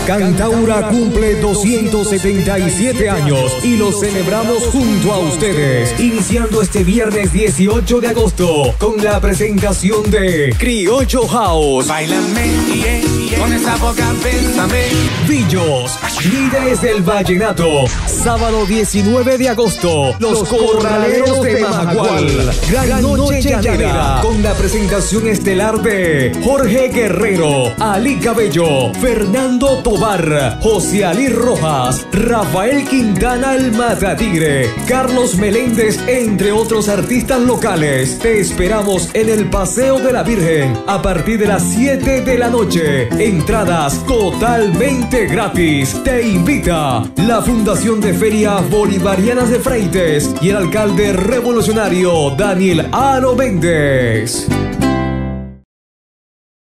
Cantaura cumple 277 años y lo celebramos junto a ustedes, iniciando este viernes 18 de agosto con la presentación de Criollo House. Báilame, con esa boca bésame. Billos, líderes del vallenato. Sábado 19 de agosto, Los Corraleros de Majagual. Gran Noche Llanera, con la presentación estelar de Jorge Guerrero, Ali Cabello, Fernando Tobar, José Ali Rojas, Rafael Quintana el Matatigre, Carlos Meléndez, entre otros artistas locales. Te esperamos en el Paseo de la Virgen a partir de las 7 de la noche. Entradas totalmente gratis. Te invita la Fundación de Ferias Bolivarianas de Freites y el alcalde revolucionario Daniel Aro Méndez.